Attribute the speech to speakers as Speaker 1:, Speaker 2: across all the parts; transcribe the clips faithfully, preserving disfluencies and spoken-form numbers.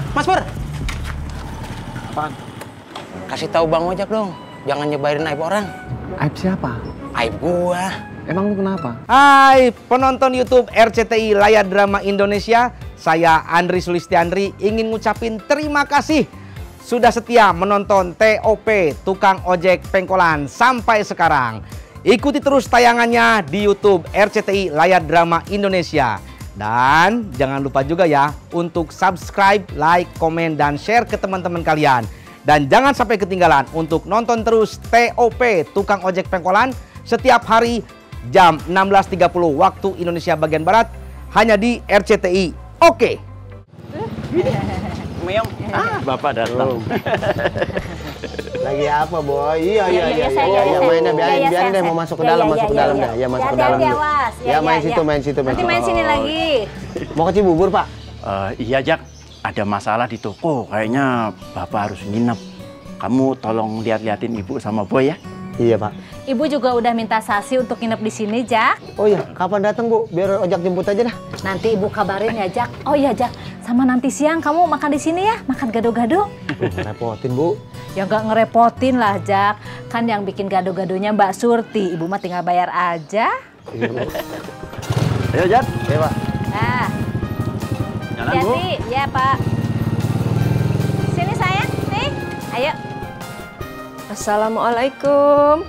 Speaker 1: Mas Pur.
Speaker 2: Apaan?
Speaker 1: Kasih tahu Bang Ojak dong, jangan nyebarin aib orang.
Speaker 2: Aib siapa?
Speaker 1: Aib gua.
Speaker 2: Emang lu kenapa?
Speaker 1: Hai penonton YouTube R C T I Layar Drama Indonesia, saya Andri Sulistiandri ingin ngucapin terima kasih sudah setia menonton T O P Tukang Ojek Pengkolan sampai sekarang. Ikuti terus tayangannya di YouTube R C T I Layar Drama Indonesia. Dan jangan lupa juga ya untuk subscribe, like, komen, dan share ke teman-teman kalian. Dan jangan sampai ketinggalan untuk nonton terus T O P Tukang Ojek Pengkolan setiap hari jam enam belas tiga puluh waktu Indonesia bagian Barat hanya di R C T I. Oke.
Speaker 3: Meong. Ah, Bapak datang.
Speaker 4: Lagi apa, Boy? Iya, iya, iya.
Speaker 5: iya,
Speaker 4: Iya, iya, mainnya biarin,
Speaker 5: iya,
Speaker 4: biarin
Speaker 5: iya,
Speaker 4: deh
Speaker 5: saya-
Speaker 4: mau masuk ke
Speaker 5: iya,
Speaker 4: dalam,
Speaker 5: iya,
Speaker 4: masuk ke
Speaker 5: iya,
Speaker 4: dalam
Speaker 5: iya.
Speaker 4: dah. Ya, masuk ke
Speaker 5: Hati-hati,
Speaker 4: dalam dulu.
Speaker 5: awas.
Speaker 4: Ya, main situ, main situ, main
Speaker 5: Nanti
Speaker 4: situ.
Speaker 5: main sini lagi.
Speaker 4: Mau ke Cibubur, Pak?
Speaker 3: Eh, iya, Jak. Ada masalah di toko. Kayaknya Bapak harus nginep. Kamu tolong lihat-liatin Ibu sama Boy ya.
Speaker 4: Iya, Pak.
Speaker 5: Ibu juga udah minta Sasi untuk nginep di sini, Jak.
Speaker 4: Oh iya, kapan datang, Bu? Biar ojek jemput aja dah.
Speaker 5: Nanti Ibu kabarin ya, Jak. Oh iya, Jak. Sama nanti siang kamu makan di sini ya, makan gado-gado.
Speaker 4: Repotin, Bu.
Speaker 5: Ya nggak ngerepotin lah, Jak. Kan yang bikin gado-gadonya Mbak Surti. Ibu mah tinggal bayar aja.
Speaker 4: Iya, Bu.
Speaker 3: Ayo, Jak.
Speaker 4: Iya, Pak.
Speaker 5: Nah,
Speaker 3: Jalan, Bu.
Speaker 5: hati-hati. Ya, Pak. Sini sayang, nih. Ayo.
Speaker 6: Assalamualaikum.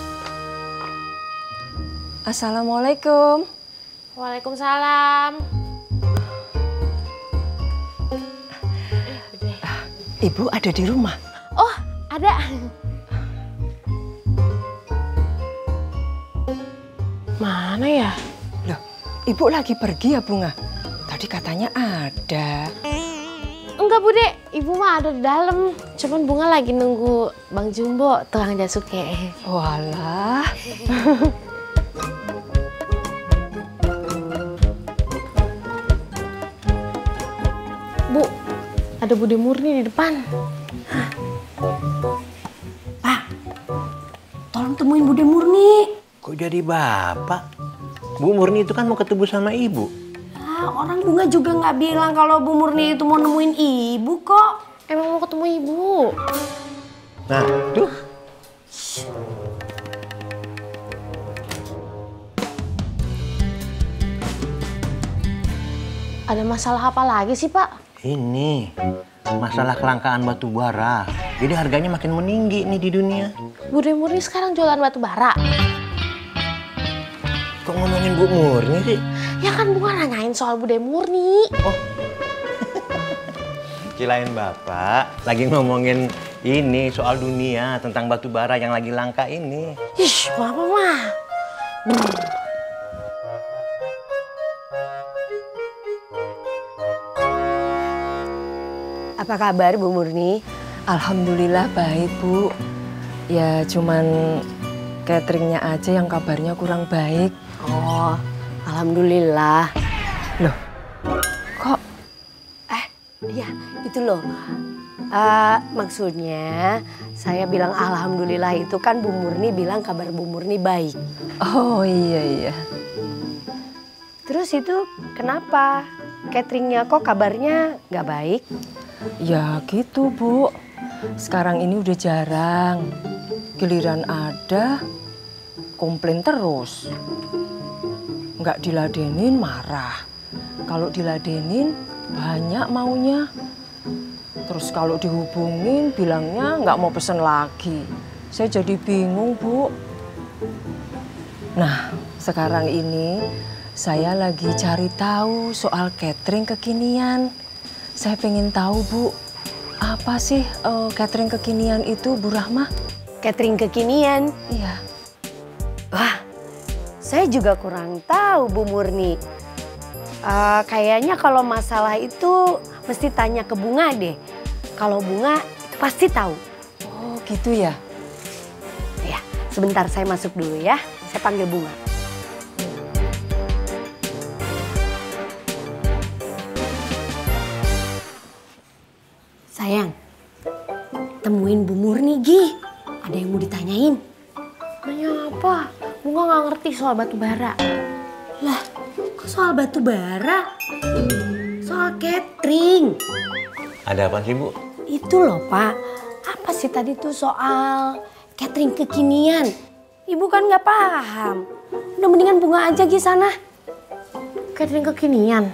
Speaker 6: Assalamualaikum.
Speaker 7: Waalaikumsalam.
Speaker 6: Ibu ada di rumah?
Speaker 7: Oh, ada. Mana ya?
Speaker 6: Loh, Ibu lagi pergi ya, Bunga? Tadi katanya ada.
Speaker 7: Enggak, Bude. Ibu mah ada di dalam. Cuman Bunga lagi nunggu Bang Jumbo, tukang jasuke.
Speaker 6: Walah.
Speaker 7: Bu, ada Bude Murni di depan.
Speaker 8: Pak, tolong temuin Bude Murni.
Speaker 9: Kok jadi bapak? Bu Murni itu kan mau ketemu sama ibu.
Speaker 8: Ah, orang Bunga juga nggak bilang kalau Bu Murni itu mau nemuin ibu kok.
Speaker 7: Emang mau ketemu ibu.
Speaker 9: Nah, tuh.
Speaker 7: Ada masalah apa lagi sih, Pak?
Speaker 9: Ini masalah kelangkaan batu bara. Jadi harganya makin meninggi nih di dunia.
Speaker 7: Bude Murni sekarang jualan batu bara.
Speaker 9: Kok ngomongin Bu Murni sih?
Speaker 7: Ya kan Bunga nanyain soal Bude Murni.
Speaker 9: Oh. Kirain bapak lagi ngomongin ini soal dunia tentang batu bara yang lagi langka ini.
Speaker 7: Ih, Mama mah.
Speaker 8: Apa kabar Bu Murni?
Speaker 6: Alhamdulillah baik, Bu. Ya cuman cateringnya aja yang kabarnya kurang baik.
Speaker 8: Oh, alhamdulillah.
Speaker 6: Loh, kok
Speaker 8: Eh, iya itu loh. Eh, maksudnya saya bilang alhamdulillah itu kan Bu Murni bilang kabar Bu Murni baik.
Speaker 6: oh iya iya.
Speaker 8: Terus itu kenapa? Cateringnya kok kabarnya nggak baik?
Speaker 6: Ya gitu, Bu. Sekarang ini udah jarang. Giliran ada, komplain terus. Nggak diladenin marah. Kalau diladenin banyak maunya. Terus kalau dihubungin bilangnya nggak mau pesen lagi. Saya jadi bingung, Bu. Nah, sekarang ini saya lagi cari tahu soal catering kekinian. Saya pengen tahu, Bu, apa sih uh, catering kekinian itu, Bu Rahma?
Speaker 8: Catering kekinian?
Speaker 6: Iya.
Speaker 8: Wah, saya juga kurang tahu Bu Murni. Uh, kayaknya kalau masalah itu mesti tanya ke Bunga deh. Kalau Bunga itu pasti tahu.
Speaker 6: Oh gitu ya?
Speaker 8: Ya, sebentar saya masuk dulu ya. Saya panggil Bunga. Sayang, temuin Bu Murni, Gi. Ada yang mau ditanyain.
Speaker 7: Nanya apa? Bunga nggak ngerti soal batu bara.
Speaker 8: Lah, kok soal batu bara? Soal catering.
Speaker 9: Ada apa sih, Bu?
Speaker 8: Itu loh, Pak. Apa sih tadi tuh soal catering kekinian? Ibu kan nggak paham. Udah mendingan Bunga aja di sana.
Speaker 7: Catering kekinian.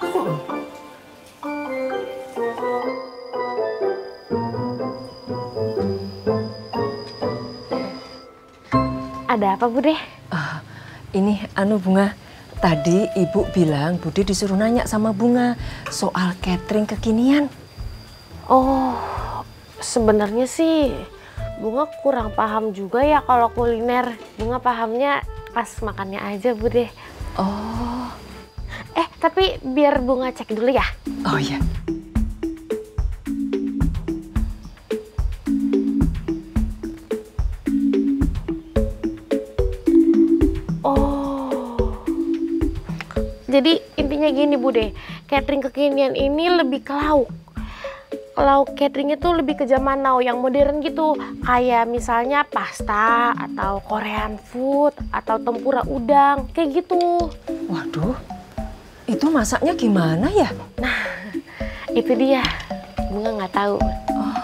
Speaker 7: Ada apa, Bude?
Speaker 6: Ah, ini anu Bunga, tadi Ibu bilang Bude disuruh nanya sama Bunga soal catering kekinian.
Speaker 7: Oh, sebenarnya sih Bunga kurang paham juga ya kalau kuliner. Bunga pahamnya pas makannya aja, Bude.
Speaker 6: Oh.
Speaker 7: Eh, tapi biar Bunga cek dulu ya.
Speaker 6: Oh ya.
Speaker 7: Jadi intinya gini Bude, catering kekinian ini lebih ke lauk. Lauk cateringnya tuh lebih ke zaman now yang modern gitu. Kayak misalnya pasta atau Korean food atau tempura udang, kayak gitu.
Speaker 6: Waduh, itu masaknya gimana ya?
Speaker 7: Nah, itu dia. Bunga nggak tahu.
Speaker 6: Oh.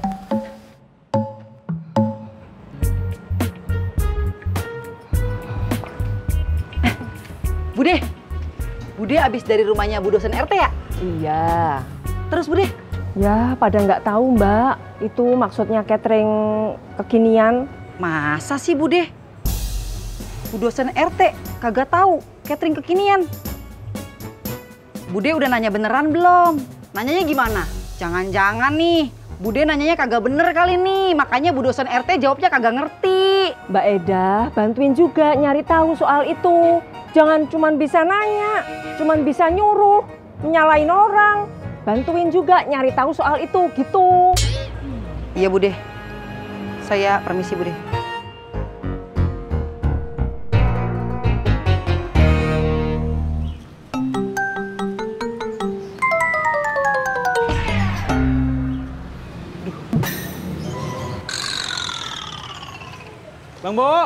Speaker 10: Eh, Bude. Bude abis dari rumahnya Bu dosen R T ya?
Speaker 6: Iya.
Speaker 10: Terus Bude?
Speaker 6: Ya, pada nggak tahu Mbak. Itu maksudnya catering kekinian.
Speaker 10: Masa sih Bude? Bu dosen R T kagak tahu catering kekinian. Bude udah nanya beneran belum? Nanyanya gimana? Jangan-jangan nih, Bude nanyanya kagak bener kali nih. Makanya Bu dosen R T jawabnya kagak ngerti.
Speaker 6: Mbak Eda, bantuin juga nyari tahu soal itu. Jangan cuman bisa nanya, cuman bisa nyuruh, nyalain orang. Bantuin juga nyari tahu soal itu, gitu.
Speaker 10: Iya Bude, saya permisi Bude.
Speaker 11: Bang Bo.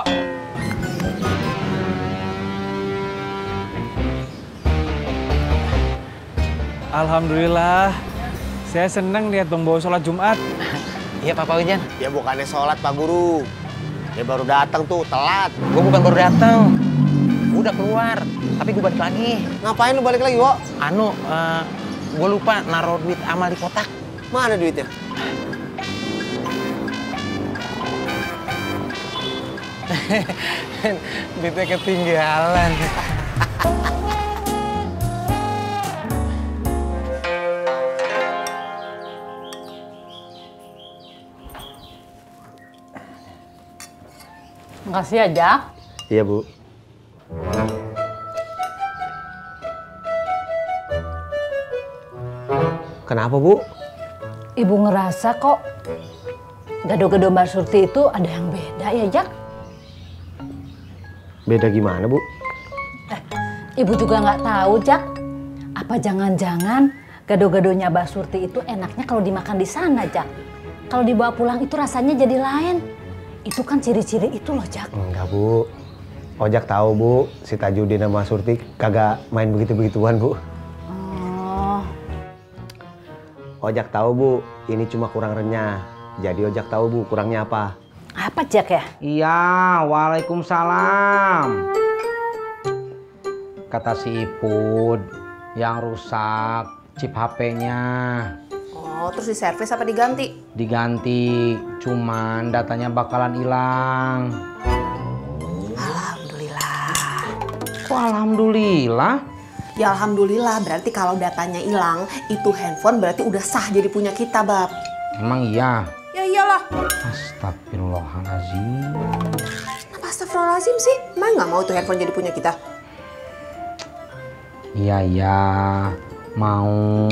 Speaker 11: Alhamdulillah, saya senang lihat Bang Bo sholat Jumat.
Speaker 4: Iya Pak Wijan. Ya bukannya sholat Pak Guru. Dia baru datang tuh, telat.
Speaker 9: Gue bukan baru datang. Gue udah keluar, tapi gue balik lagi.
Speaker 4: Ngapain lu balik lagi, Wo?
Speaker 9: Anu, uh, gue lupa naruh duit amal di kotak.
Speaker 4: Mana duitnya?
Speaker 9: Duitnya ketinggalan.
Speaker 5: Makasih ya, Jak.
Speaker 4: Iya, Bu. Kenapa, Bu?
Speaker 5: Ibu ngerasa kok gado-gado Mbak Surti itu ada yang beda ya, Jak?
Speaker 4: Beda gimana, Bu?
Speaker 5: Eh, Ibu juga nggak tahu, Jak. Apa jangan-jangan gado-gadonya Mbak Surti itu enaknya kalau dimakan di sana, Jak? Kalau dibawa pulang itu rasanya jadi lain. Itu kan ciri-ciri itu loh, Jak.
Speaker 4: Enggak, Bu. Ojak tahu, Bu, si Tajudin sama Surti kagak main begitu-begituan, Bu.
Speaker 5: Oh.
Speaker 4: Ojak tahu, Bu, ini cuma kurang renyah. Jadi Ojak tahu, Bu, kurangnya apa.
Speaker 5: Apa, Jak ya?
Speaker 1: Iya, waalaikumsalam. Kata si Ipud, yang rusak chip H P-nya.
Speaker 12: Oh, terus diservis apa diganti?
Speaker 1: Diganti, cuman datanya bakalan hilang.
Speaker 12: Alhamdulillah.
Speaker 1: Kok alhamdulillah?
Speaker 12: Ya alhamdulillah, berarti kalau datanya hilang, itu handphone berarti udah sah jadi punya kita, Bab.
Speaker 1: Emang iya?
Speaker 12: Ya iyalah.
Speaker 1: Astagfirullahaladzim.
Speaker 12: Apa astagfirullahaladzim sih? Emang nggak mau tuh handphone jadi punya kita?
Speaker 1: Iya, iya. Mau.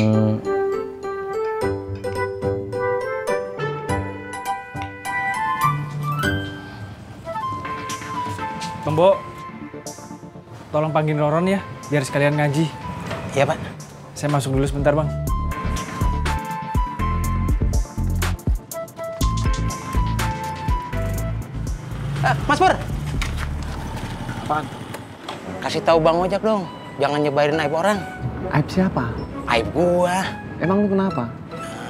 Speaker 11: Bang Bo, tolong panggil Roron ya, biar sekalian ngaji.
Speaker 9: Iya, Pak.
Speaker 11: Saya masuk dulu sebentar, Bang.
Speaker 9: Eh, Mas Pur.
Speaker 2: Apaan?
Speaker 9: Kasih tahu Bang Ojak dong, jangan nyebarin aib orang.
Speaker 2: Aib siapa?
Speaker 9: Aib gua.
Speaker 2: Emang lu kenapa?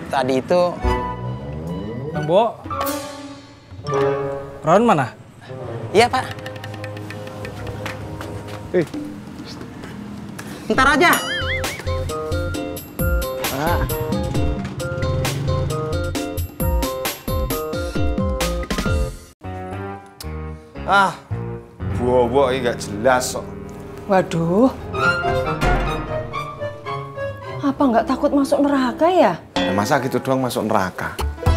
Speaker 13: tadi itu...
Speaker 11: Bang Bo, Ron mana?
Speaker 13: Iya, Pak.
Speaker 4: Eh.
Speaker 13: Ntar aja.
Speaker 4: Ah.
Speaker 14: Ah, bobo ini gak jelas kok.
Speaker 6: Waduh. Apa nggak takut masuk neraka ya?
Speaker 14: Ya, masa gitu doang masuk neraka?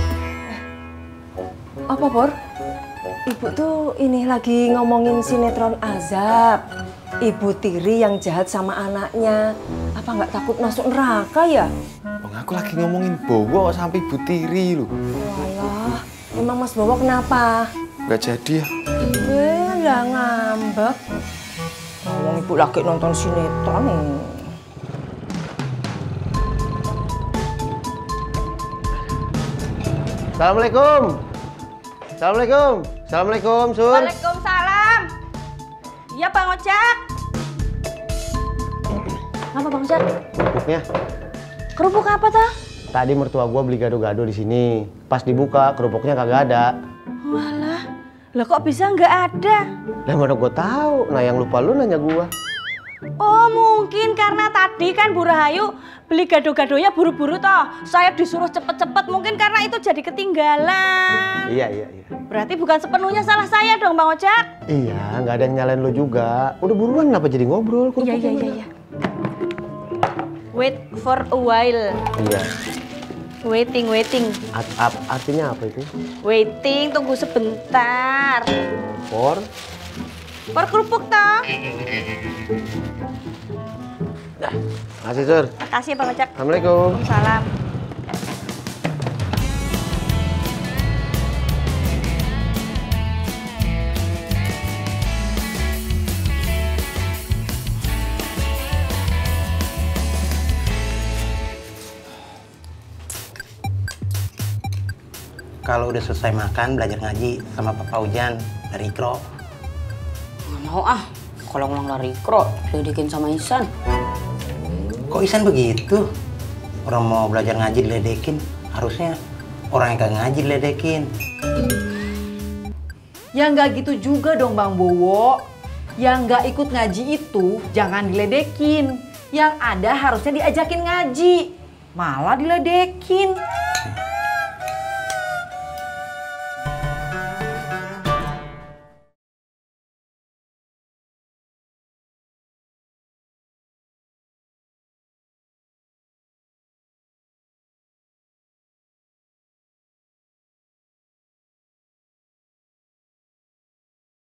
Speaker 6: Apa, Por? Ibu tuh ini lagi ngomongin sinetron Azab. Ibu tiri yang jahat sama anaknya. Apa nggak takut masuk neraka ya?
Speaker 14: Bang, aku lagi ngomongin Bowo sampai ibu tiri loh.
Speaker 6: Walah, emang Mas Bowo kenapa?
Speaker 14: Gak jadi ya?
Speaker 6: Eh, lah ngambek. Ngomong ibu lagi nonton sinetron nih.
Speaker 4: Assalamualaikum. Assalamualaikum. Assalamualaikum, Sur.
Speaker 15: Waalaikumsalam. Iya, Bang Ojak.
Speaker 6: Apa Bang Ojak?
Speaker 4: Kerupuknya.
Speaker 6: Kerupuk apa tuh?
Speaker 4: Tadi mertua gua beli gado-gado di sini. Pas dibuka, kerupuknya kagak ada.
Speaker 15: Walah, lah kok bisa nggak ada?
Speaker 4: Lah mana gua tahu? Nah yang lupa lu nanya gua.
Speaker 15: Oh mungkin karena tadi kan Bu Rahayu beli gado-gadonya buru-buru toh. Saya disuruh cepet-cepet, mungkin karena itu jadi ketinggalan.
Speaker 4: Iya, iya, iya.
Speaker 15: Berarti bukan sepenuhnya salah saya dong Bang Ojak.
Speaker 4: Iya, nggak ada yang nyalain lu juga. Udah buruan kenapa jadi ngobrol?
Speaker 15: Iya, iya, iya, iya. Wait for a while.
Speaker 4: Iya.
Speaker 15: Waiting, waiting.
Speaker 4: Art, art, artinya apa itu?
Speaker 15: Waiting, tunggu sebentar.
Speaker 4: For?
Speaker 15: For kerupuk toh.
Speaker 4: Dah, makasih Sur.
Speaker 15: Makasih Bang Ojak.
Speaker 4: Assalamualaikum.
Speaker 15: Salam.
Speaker 13: Kalau udah selesai makan, belajar ngaji sama Papa Ujan dari Ikro.
Speaker 16: Nggak mau ah, kalau ngulang dari Ikro, diledekin sama Isan.
Speaker 13: Kok Isan begitu? Orang mau belajar ngaji diledekin, harusnya orang yang kagak ngaji diledekin.
Speaker 10: Ya nggak gitu juga dong Bang Bowo. Yang nggak ikut ngaji itu jangan diledekin. Yang ada harusnya diajakin ngaji. Malah diledekin.